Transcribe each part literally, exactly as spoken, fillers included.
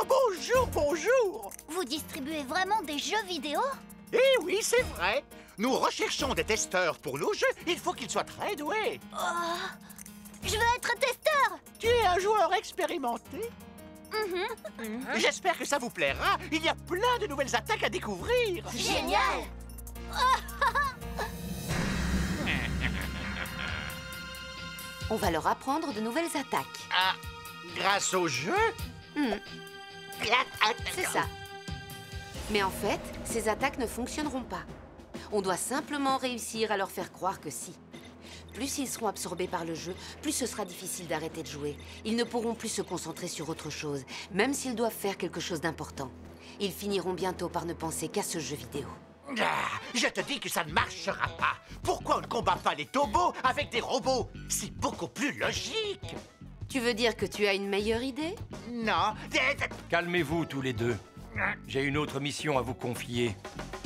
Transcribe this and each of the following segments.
bonjour, bonjour. Vous distribuez vraiment des jeux vidéo? Eh oui, c'est vrai. Nous recherchons des testeurs pour nos jeux. Il faut qu'ils soient très doués. Oh, je veux être testeur. Tu es un joueur expérimenté. Mm-hmm. J'espère que ça vous plaira. Il y a plein de nouvelles attaques à découvrir. Génial. On va leur apprendre de nouvelles attaques. Ah, grâce au jeu? Hmm, c'est ça. Mais en fait, ces attaques ne fonctionneront pas. On doit simplement réussir à leur faire croire que si. Plus ils seront absorbés par le jeu, plus ce sera difficile d'arrêter de jouer. Ils ne pourront plus se concentrer sur autre chose, même s'ils doivent faire quelque chose d'important. Ils finiront bientôt par ne penser qu'à ce jeu vidéo. Ah, je te dis que ça ne marchera pas. Pourquoi on ne combat pas les tobos avec des robots? C'est beaucoup plus logique. Tu veux dire que tu as une meilleure idée? Non. Calmez-vous tous les deux. J'ai une autre mission à vous confier.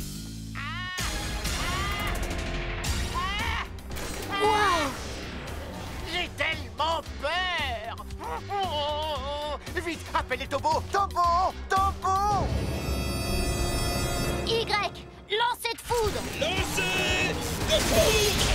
Wow. J'ai tellement peur. Vite, appelle les tobos. Tobos, tobos. Y, lancez de foudre. Lancez de foudre.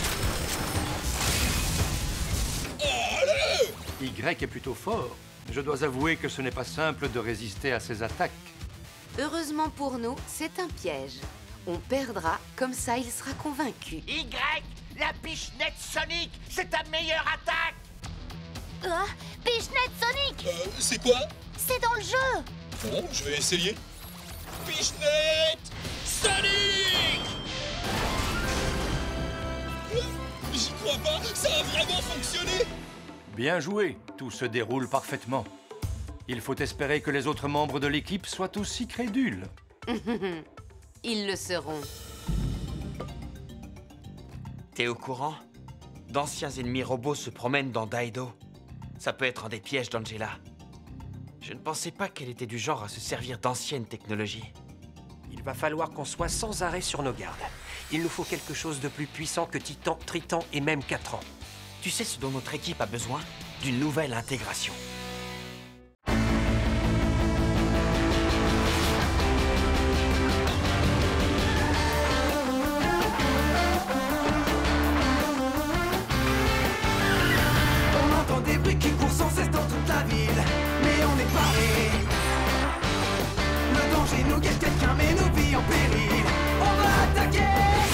Allez! Y est plutôt fort. Je dois avouer que ce n'est pas simple de résister à ses attaques. Heureusement pour nous, c'est un piège. On perdra, comme ça il sera convaincu. Y, la pichenette Sonic, c'est ta meilleure attaque. Ah, Pichenette Sonic. Euh, c'est quoi? C'est dans le jeu. Bon, je vais essayer. Pichenette Sonic! J'y crois pas, ça a vraiment fonctionné! Bien joué, tout se déroule parfaitement. Il faut espérer que les autres membres de l'équipe soient aussi crédules. Ils le seront. T'es au courant? D'anciens ennemis robots se promènent dans Daido. Ça peut être un des pièges d'Angela. Je ne pensais pas qu'elle était du genre à se servir d'anciennes technologies. Il va falloir qu'on soit sans arrêt sur nos gardes. Il nous faut quelque chose de plus puissant que Titan, Triton et même Catran. Tu sais ce dont notre équipe a besoin? D'une nouvelle intégration. On entend des bruits qui courent sans cesse dans toute la ville, mais on est paré. Le danger nous guette, quelqu'un met nos vies en péril. On va attaquer.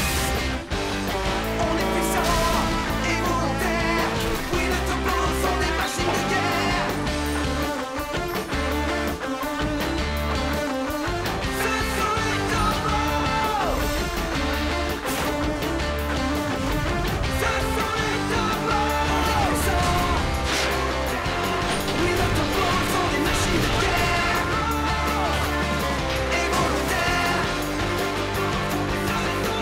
On est puissants et volontaires. Oui, les tobos sont des machines de guerre. Ce sont les tobos. Ce sont les tobos. On est puissants. Oui, les tobos sont des machines de guerre. Et volontaires. Ce sont les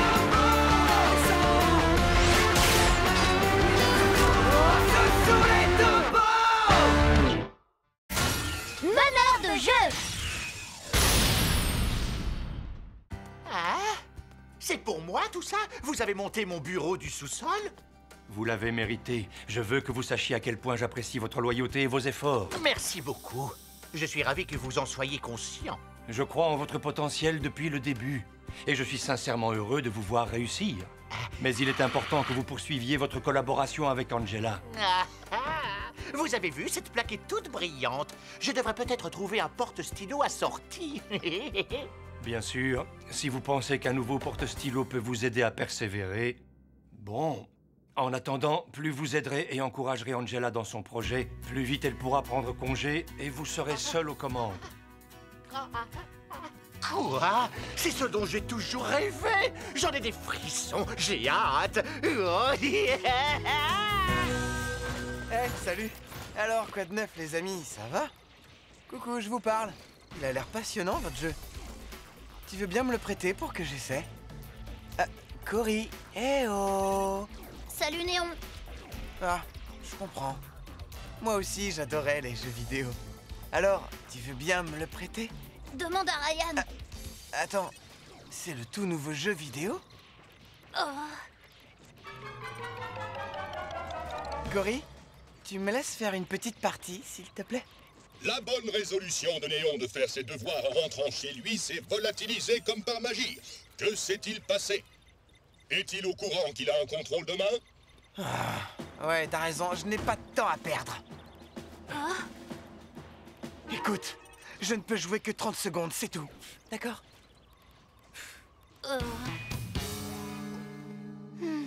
Meneur de jeu. Ah, c'est pour moi tout ça? Vous avez monté mon bureau du sous-sol? Vous l'avez mérité. Je veux que vous sachiez à quel point j'apprécie votre loyauté et vos efforts. Merci beaucoup. Je suis ravi que vous en soyez conscient. Je crois en votre potentiel depuis le début. Et je suis sincèrement heureux de vous voir réussir. Mais il est important que vous poursuiviez votre collaboration avec Angela. Ah, ah. Vous avez vu, cette plaque est toute brillante. Je devrais peut-être trouver un porte-stylo assorti. Bien sûr, si vous pensez qu'un nouveau porte-stylo peut vous aider à persévérer... Bon... En attendant, plus vous aiderez et encouragerez Angela dans son projet, plus vite elle pourra prendre congé et vous serez seul aux commandes. Quoi? C'est ce dont j'ai toujours rêvé. J'en ai des frissons, j'ai hâte. Oh, yeah. Eh, salut. Alors, quoi de neuf, les amis, ça va? Coucou, je vous parle. Il a l'air passionnant, votre jeu. Tu veux bien me le prêter pour que j'essaie? Ah, Cory. Eh oh. Salut Néon. Ah, je comprends. Moi aussi, j'adorais les jeux vidéo. Alors, tu veux bien me le prêter? Demande à Ryan. Ah, attends, c'est le tout nouveau jeu vidéo? Oh. Cory, tu me laisses faire une petite partie, s'il te plaît? La bonne résolution de Néon de faire ses devoirs en rentrant chez lui s'est volatilisée comme par magie. Que s'est-il passé? Est-il au courant qu'il a un contrôle de main? Ah, ouais, t'as raison, je n'ai pas de temps à perdre. Ah. Écoute, je ne peux jouer que trente secondes, c'est tout. D'accord? Euh... Hmm.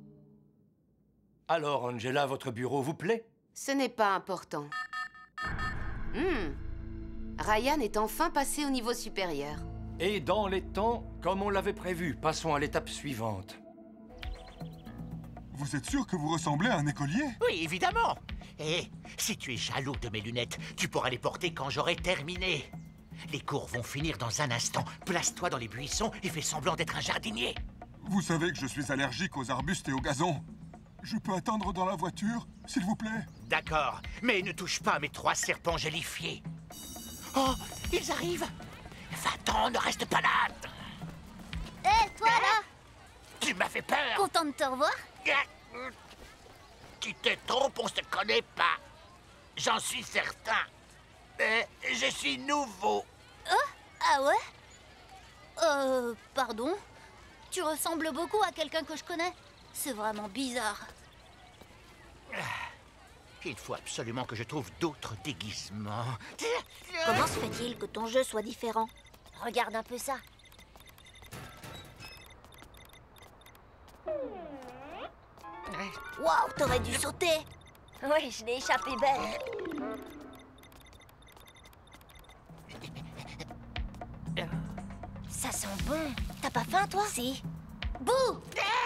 Alors, Angela, votre bureau vous plaît? Ce n'est pas important. Hmm. Ryan est enfin passé au niveau supérieur. Et dans les temps, comme on l'avait prévu, passons à l'étape suivante. Vous êtes sûr que vous ressemblez à un écolier? Oui, évidemment. Et si tu es jaloux de mes lunettes, tu pourras les porter quand j'aurai terminé. Les cours vont finir dans un instant. Place-toi dans les buissons et fais semblant d'être un jardinier. Vous savez que je suis allergique aux arbustes et aux gazons. Je peux attendre dans la voiture, s'il vous plaît? D'accord, mais ne touche pas à mes trois serpents gélifiés. Oh, ils arrivent. Va-t'en, ne reste pas là. Hé, hey, toi là! Tu m'as fait peur. Content de te revoir? Tu te trompes, on se connaît pas. J'en suis certain. Mais je suis nouveau. Oh? Ah ouais? Euh, pardon? Tu ressembles beaucoup à quelqu'un que je connais. C'est vraiment bizarre. Il faut absolument que je trouve d'autres déguisements. Comment se fait-il que ton jeu soit différent? Regarde un peu ça. Waouh, t'aurais dû sauter. Oui, je l'ai échappé belle. Ça sent bon. T'as pas faim, toi? Si. Bouh!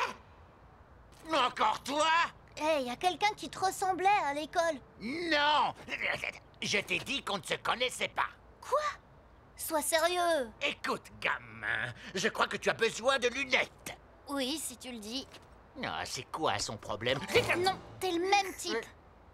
Encore toi? Hé, hey, y a quelqu'un qui te ressemblait à l'école. Non! Je t'ai dit qu'on ne se connaissait pas. Quoi? Sois sérieux. Écoute, gamin, je crois que tu as besoin de lunettes. Oui, si tu le dis. Ah, c'est quoi son problème? Non, t'es le même type.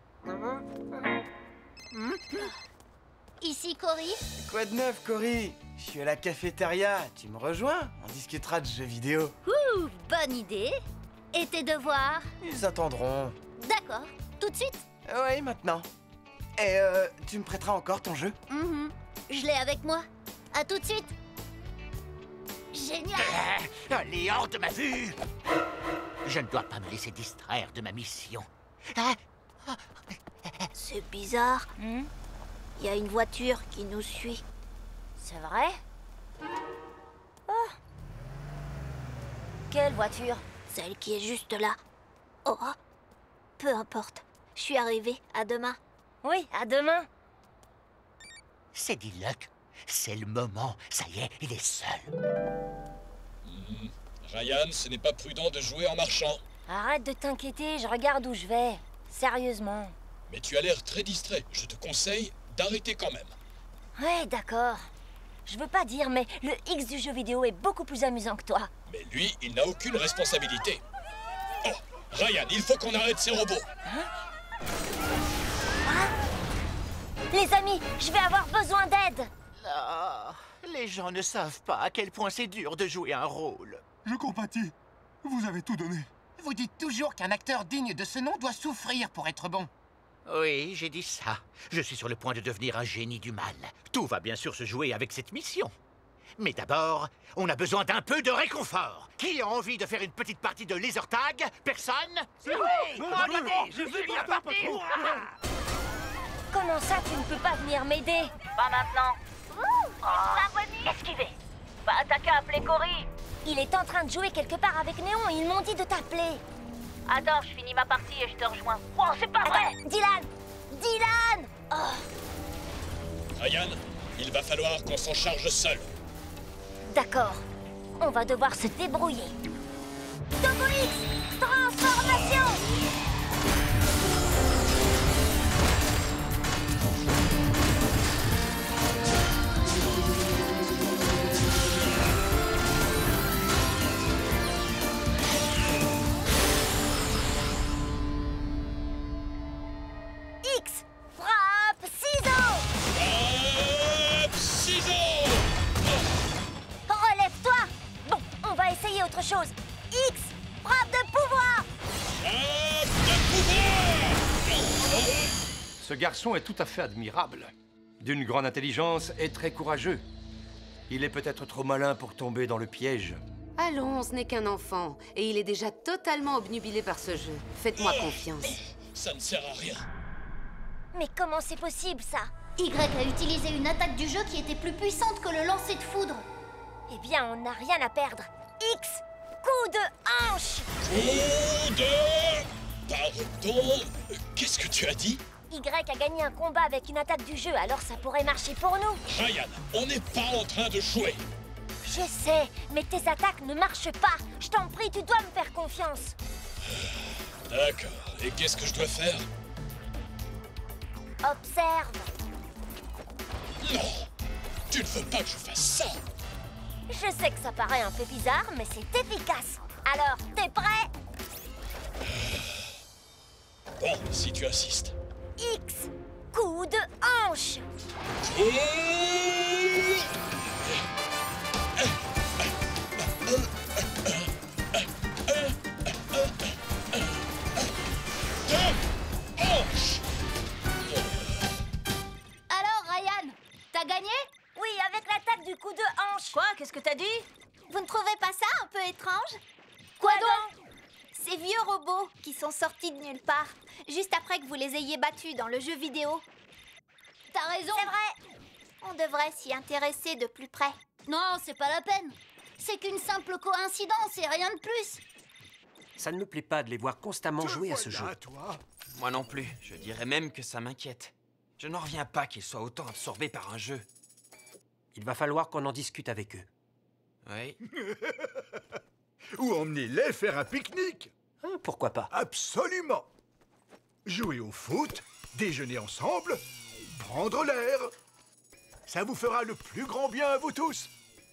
Ici, Cory. Quoi de neuf, Cory? Je suis à la cafétéria. Tu me rejoins? On discutera de jeux vidéo. Ouh, bonne idée. Et tes devoirs? Ils attendront. D'accord. Tout de suite? Oui, maintenant. Et euh, tu me prêteras encore ton jeu? Mm-hmm. Je l'ai avec moi. À tout de suite. Génial. Euh, allez, hors de ma vue. Je ne dois pas me laisser distraire de ma mission. C'est bizarre. Il y a une voiture qui nous suit. C'est vrai? Oh. Quelle voiture? Celle qui est juste là. Oh. Peu importe. Je suis arrivée. À demain. Oui, à demain. C'est dit Luck. C'est le moment. Ça y est, il est seul. Mmh. Ryan, ce n'est pas prudent de jouer en marchant. Arrête de t'inquiéter, je regarde où je vais. Sérieusement. Mais tu as l'air très distrait. Je te conseille d'arrêter quand même. Ouais, d'accord. Je veux pas dire, mais le X du jeu vidéo est beaucoup plus amusant que toi. Mais lui, il n'a aucune responsabilité. Oh, Ryan, il faut qu'on arrête ces robots. Hein? Hein? Les amis, je vais avoir besoin d'aide. Ah, les gens ne savent pas à quel point c'est dur de jouer un rôle. Je compatis. Vous avez tout donné. Vous dites toujours qu'un acteur digne de ce nom doit souffrir pour être bon. Oui, j'ai dit ça. Je suis sur le point de devenir un génie du mal. Tout va bien sûr se jouer avec cette mission. Mais d'abord, on a besoin d'un peu de réconfort. Qui a envie de faire une petite partie de laser tag? Personne? Oui, regardez, je veux bien partir. Comment ça, tu ne peux pas venir m'aider? Pas maintenant. Oh. Esquivez. Pas attaquer, appeler Cory. Il est en train de jouer quelque part avec Néon et ils m'ont dit de t'appeler. Attends, je finis ma partie et je te rejoins. Oh, c'est pas vrai. Attends, Dylan Dylan oh. Ryan, il va falloir qu'on s'en charge seul. D'accord. On va devoir se débrouiller. Turbo X, transformation. X, frappe ciseaux. Frappe ciseaux. Relève-toi. Bon, on va essayer autre chose. X, frappe de pouvoir. Frappe de pouvoir. Ce garçon est tout à fait admirable. d'une grande intelligence et très courageux. Il est peut-être trop malin pour tomber dans le piège. Allons, ce n'est qu'un enfant, et il est déjà totalement obnubilé par ce jeu. Faites-moi confiance. Ça ne sert à rien. Mais comment c'est possible, ça? Y a utilisé une attaque du jeu qui était plus puissante que le lancer de foudre. Eh bien, on n'a rien à perdre. X, coup de hanche. Coup de... Pardon. Qu'est-ce que tu as dit? Y a gagné un combat avec une attaque du jeu, alors ça pourrait marcher pour nous. Ryan, on n'est pas en train de jouer. Je sais, mais tes attaques ne marchent pas. Je t'en prie, tu dois me faire confiance. D'accord. Et qu'est-ce que je dois faire? Observe. Non. Tu ne veux pas que je fasse ça? Je sais que ça paraît un peu bizarre, mais c'est efficace. Alors, t'es prêt? Bon, si tu insistes. X, coup de hanche. Et... Alors, Ryan, t'as gagné? Oui, avec l'attaque du coup de hanche. Quoi? Qu'est-ce que t'as dit? Vous ne trouvez pas ça un peu étrange? Quoi donc? Ces vieux robots qui sont sortis de nulle part, juste après que vous les ayez battus dans le jeu vidéo. T'as raison. C'est vrai. On devrait s'y intéresser de plus près. Non, c'est pas la peine. C'est qu'une simple coïncidence et rien de plus. Ça ne me plaît pas de les voir constamment Te jouer à ce jeu. voilà, toi. Moi non plus. Je dirais même que ça m'inquiète. Je n'en reviens pas qu'ils soient autant absorbés par un jeu. Il va falloir qu'on en discute avec eux. Oui. Ou emmenez-les faire un pique-nique. Hein, pourquoi pas? Absolument. Jouer au foot, déjeuner ensemble, prendre l'air. Ça vous fera le plus grand bien à vous tous.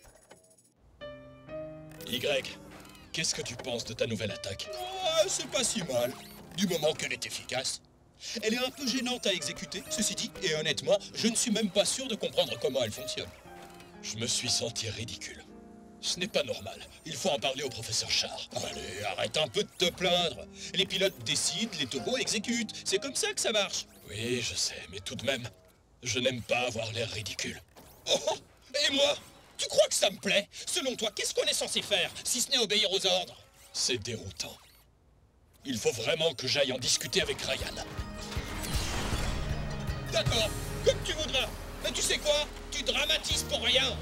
Y, qu'est-ce que tu penses de ta nouvelle attaque? Ah, c'est pas si mal, du moment qu'elle est efficace. Elle est un peu gênante à exécuter, ceci dit, et honnêtement, je ne suis même pas sûr de comprendre comment elle fonctionne. Je me suis senti ridicule. Ce n'est pas normal. Il faut en parler au professeur Char. Allez, arrête un peu de te plaindre. Les pilotes décident, les taureaux exécutent. C'est comme ça que ça marche. Oui, je sais, mais tout de même, je n'aime pas avoir l'air ridicule. Oh, et moi? Tu crois que ça me plaît? Selon toi, qu'est-ce qu'on est censé faire, si ce n'est obéir aux ordres? C'est déroutant. Il faut vraiment que j'aille en discuter avec Ryan. D'accord, comme tu voudras. Mais tu sais quoi? Tu dramatises pour rien.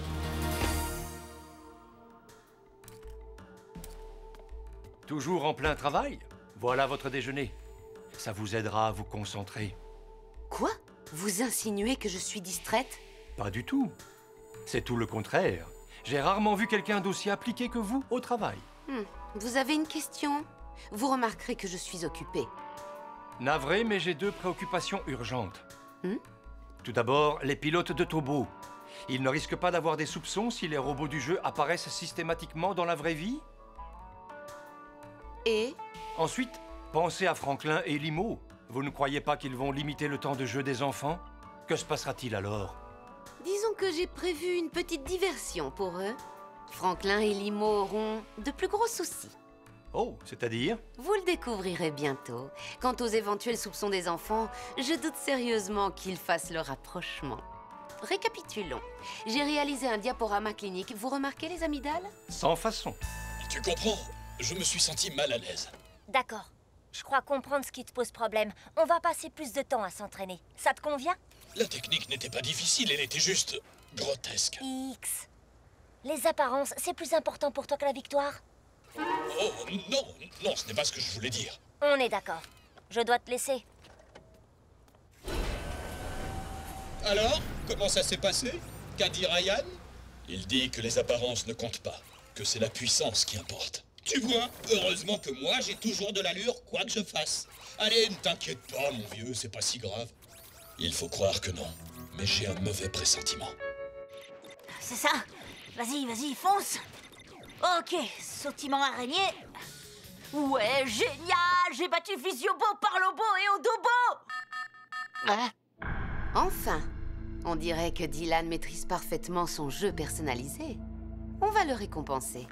Toujours en plein travail? Voilà votre déjeuner. Ça vous aidera à vous concentrer. Quoi? Vous insinuez que je suis distraite? Pas du tout. C'est tout le contraire. J'ai rarement vu quelqu'un d'aussi appliqué que vous au travail. Hmm. Vous avez une question? Vous remarquerez que je suis occupée. Navré, mais j'ai deux préoccupations urgentes. Hmm? Tout d'abord, les pilotes de Tobo. Ils ne risquent pas d'avoir des soupçons si les robots du jeu apparaissent systématiquement dans la vraie vie? Et? Ensuite, pensez à Franklin et Limo. Vous ne croyez pas qu'ils vont limiter le temps de jeu des enfants? Que se passera-t-il alors? Disons que j'ai prévu une petite diversion pour eux. Franklin et Limo auront de plus gros soucis. Oh, c'est-à-dire? Vous le découvrirez bientôt. Quant aux éventuels soupçons des enfants, je doute sérieusement qu'ils fassent le rapprochement. Récapitulons. J'ai réalisé un diaporama clinique. Vous remarquez les amygdales? Sans façon. Tu comprends? Je me suis senti mal à l'aise. D'accord. Je crois comprendre ce qui te pose problème. On va passer plus de temps à s'entraîner. Ça te convient? La technique n'était pas difficile, elle était juste grotesque. X. Les apparences, c'est plus important pour toi que la victoire? Oh, non, non, ce n'est pas ce que je voulais dire. On est d'accord. Je dois te laisser. Alors, comment ça s'est passé? Qu'a dit Ryan? Il dit que les apparences ne comptent pas, que c'est la puissance qui importe. Tu vois, heureusement que moi, j'ai toujours de l'allure, quoi que je fasse. Allez, ne t'inquiète pas, mon vieux, c'est pas si grave. Il faut croire que non, mais j'ai un mauvais pressentiment. C'est ça. Vas-y, vas-y, fonce. Ok, sautillement araignée. Ouais, génial. J'ai battu Visiobo, Parlobo et Odobo. Ah. Enfin, on dirait que Dylan maîtrise parfaitement son jeu personnalisé. On va le récompenser.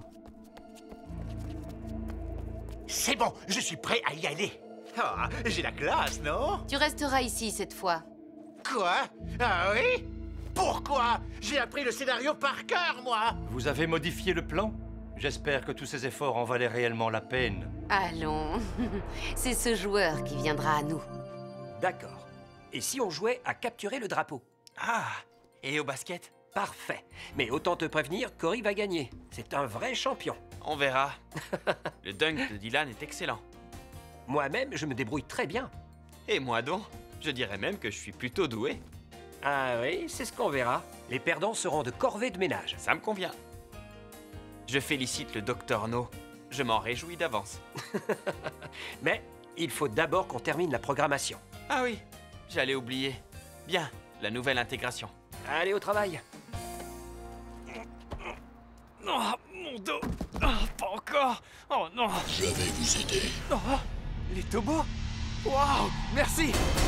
C'est bon, je suis prêt à y aller. Ah, j'ai la classe, non? Tu resteras ici cette fois. Quoi? Ah oui? Pourquoi? J'ai appris le scénario par cœur, moi! Vous avez modifié le plan? J'espère que tous ces efforts en valaient réellement la peine. Allons, c'est ce joueur qui viendra à nous. D'accord. Et si on jouait à capturer le drapeau? Ah, et au basket? Parfait. Mais autant te prévenir, Cory va gagner. C'est un vrai champion. On verra. Le dunk de Dylan est excellent. Moi-même, je me débrouille très bien. Et moi donc, je dirais même que je suis plutôt doué. Ah oui, c'est ce qu'on verra. Les perdants seront de corvée de ménage. Ça me convient. Je félicite le docteur No. Je m'en réjouis d'avance. Mais il faut d'abord qu'on termine la programmation. Ah oui, j'allais oublier. Bien, la nouvelle intégration. Allez au travail. Oh, mon dos. Oh, pas encore. Oh non. Je vais vous aider. Oh, les tobos. Waouh, merci.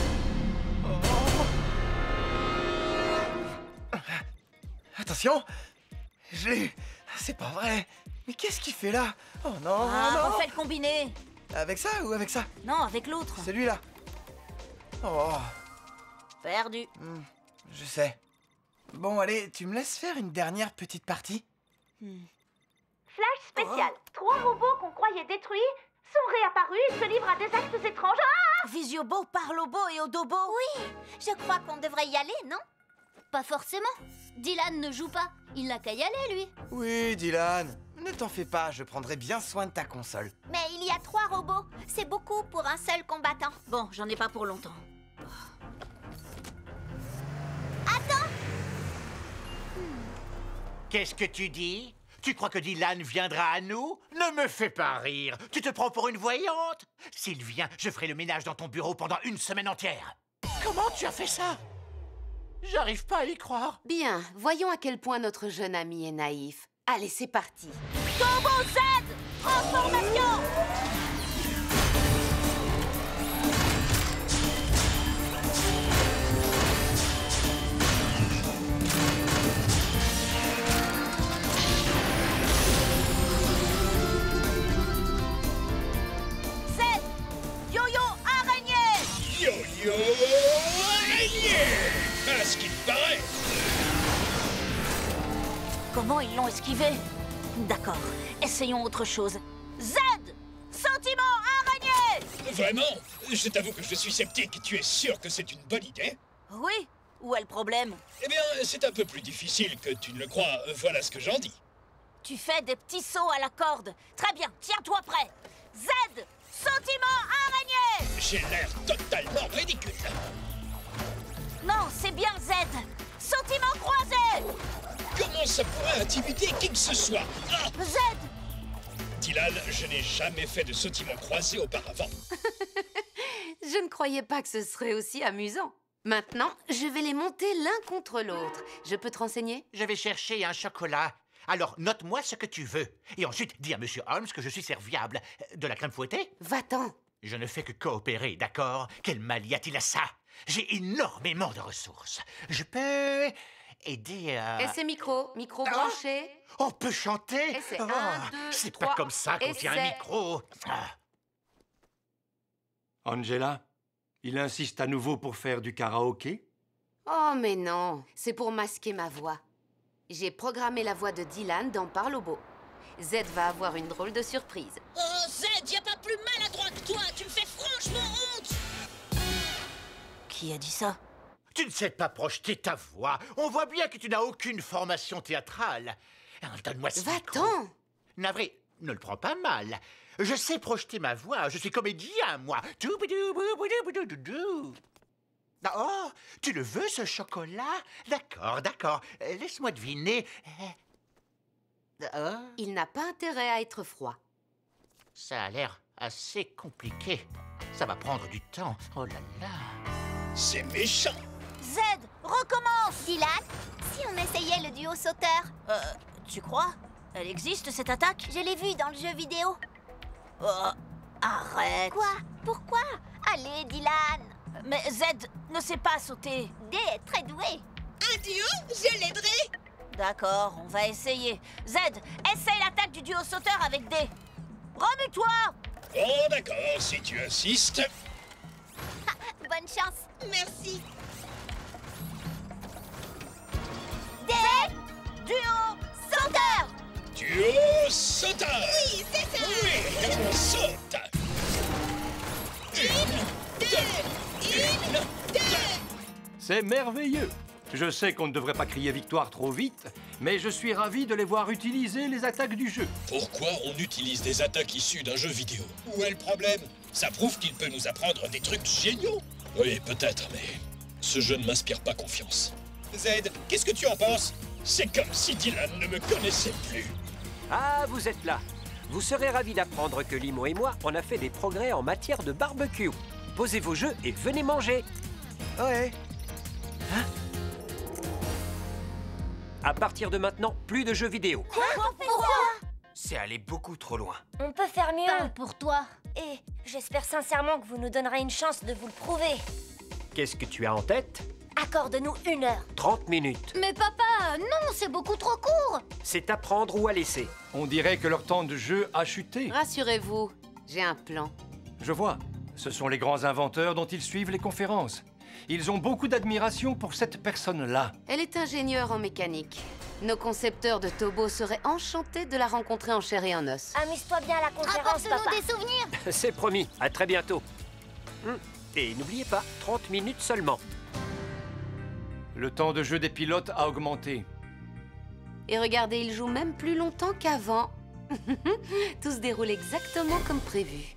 Attention! Je l'ai eu! C'est pas vrai! Mais qu'est-ce qu'il fait là? Oh non, Ah, non! refais le combiné! Avec ça ou avec ça? Non, avec l'autre. Celui-là. Oh, Perdu. hmm, je sais. Bon, allez, tu me laisses faire une dernière petite partie? Flash spécial. Trois robots qu'on croyait détruits sont réapparus et se livrent à des actes étranges. Ah! Visiobo parle au beau et au dobo. Oui, je crois qu'on devrait y aller, non? Pas forcément. Dylan ne joue pas. Il n'a qu'à y aller, lui. Oui, Dylan. Ne t'en fais pas, je prendrai bien soin de ta console. Mais il y a trois robots. C'est beaucoup pour un seul combattant. Bon, j'en ai pas pour longtemps. Attends! Qu'est-ce que tu dis? Tu crois que Dylan viendra à nous? Ne me fais pas rire. Tu te prends pour une voyante? S'il vient, je ferai le ménage dans ton bureau pendant une semaine entière. Comment tu as fait ça? J'arrive pas à y croire. Bien, voyons à quel point notre jeune ami est naïf. Allez, c'est parti. Turbo Z! Transformation! Z! Yo-yo araignée! Yo-yo araignée! À ce qu'il paraît! Comment ils l'ont esquivé? D'accord, essayons autre chose. Z! Sentiment araignée! Vraiment? Je t'avoue que je suis sceptique. Tu es sûr que c'est une bonne idée? Oui, où est le problème? Eh bien, c'est un peu plus difficile que tu ne le crois. Voilà ce que j'en dis. Tu fais des petits sauts à la corde. Très bien, tiens-toi prêt. Z! Sentiment araignée! J'ai l'air totalement ridicule. Non, c'est bien Z! Sentiment croisé! Comment ça pourrait intimider qui que ce soit? Ah! Z! Dylan, je n'ai jamais fait de sautiment croisé auparavant. Je ne croyais pas que ce serait aussi amusant. Maintenant, je vais les monter l'un contre l'autre. Je peux te renseigner? Je vais chercher un chocolat. Alors, note-moi ce que tu veux. Et ensuite, dis à Monsieur Holmes que je suis serviable. De la crème fouettée? Va-t'en. Je ne fais que coopérer, d'accord? Quel mal y a-t-il à ça? J'ai énormément de ressources. Je peux aider à... Essai micro, micro Ah. branché. On peut chanter? Essai Oh, un, deux, c'est trois. pas comme ça qu'on tient un Essai. micro. Ah. Angela, il insiste à nouveau pour faire du karaoké? Oh, mais non, c'est pour masquer ma voix. J'ai programmé la voix de Dylan dans Parle au beau. Z va avoir une drôle de surprise. Oh, Z, y a pas plus maladroit que toi. Tu me fais franchement honte. Qui a dit ça? Tu ne sais pas projeter ta voix. On voit bien que tu n'as aucune formation théâtrale. Alors, donne-moi ce micro. Va-t'en. Navré, ne le prends pas mal. Je sais projeter ma voix. Je suis comédien, moi. Touboudou-boubou-boudou-boudou. Oh, tu le veux, ce chocolat? D'accord, d'accord. Euh, Laisse-moi deviner. Euh, oh, Il n'a pas intérêt à être froid. ça a l'air assez compliqué. Ça va prendre du temps. Oh là là. C'est méchant. Z! Recommence! Dylan, si on essayait le duo sauteur? Euh, tu crois? Elle existe, cette attaque? Je l'ai vu dans le jeu vidéo. Oh, arrête! Quoi? Pourquoi? Allez, Dylan. Mais Z ne sait pas sauter. D est très doué. Un duo, je l'aiderai. D'accord, on va essayer. Z, essaye l'attaque du duo sauteur avec D. Remue-toi! Bon, d'accord, si tu insistes. Bonne chance. Merci. On saute. Oui, c'est ça. Oui, on saute. Une, deux, une, deux. C'est merveilleux. Je sais qu'on ne devrait pas crier victoire trop vite, mais je suis ravi de les voir utiliser les attaques du jeu. Pourquoi on utilise des attaques issues d'un jeu vidéo? Où est le problème? Ça prouve qu'il peut nous apprendre des trucs géniaux. Oui, peut-être, mais ce jeu ne m'inspire pas confiance. Z, qu'est-ce que tu en penses? C'est comme si Dylan ne me connaissait plus. Ah, vous êtes là. Vous serez ravis d'apprendre que Limo et moi, on a fait des progrès en matière de barbecue. Posez vos jeux et venez manger. Ouais. Hein? À partir de maintenant, plus de jeux vidéo. Quoi? Pourquoi? C'est allé beaucoup trop loin. On peut faire mieux. Parle pour toi. Et j'espère sincèrement que vous nous donnerez une chance de vous le prouver. Qu'est-ce que tu as en tête? Accorde-nous une heure. trente minutes. Mais papa, non, c'est beaucoup trop court. C'est à prendre ou à laisser. On dirait que leur temps de jeu a chuté. Rassurez-vous, j'ai un plan. Je vois. Ce sont les grands inventeurs dont ils suivent les conférences. Ils ont beaucoup d'admiration pour cette personne-là. Elle est ingénieure en mécanique. Nos concepteurs de Tobo seraient enchantés de la rencontrer en chair et en os. Amuse-toi bien à la conférence, papa. Apporte-nous des souvenirs. C'est promis. À très bientôt. Hum. Et n'oubliez pas, trente minutes seulement. Le temps de jeu des pilotes a augmenté. Et regardez, ils jouent même plus longtemps qu'avant. Tout se déroule exactement comme prévu.